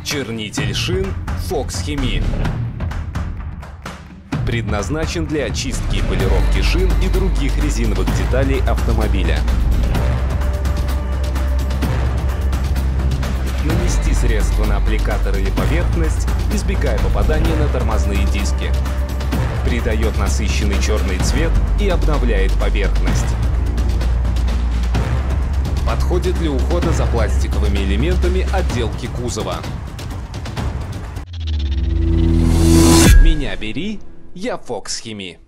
Чернитель шин Fox Chemie. Предназначен для очистки и полировки шин и других резиновых деталей автомобиля. Нанести средство на аппликатор или поверхность, избегая попадания на тормозные диски. Придает насыщенный черный цвет и обновляет поверхность. Подходит для ухода за пластиковыми элементами отделки кузова. Меня бери, я Fox Chemie.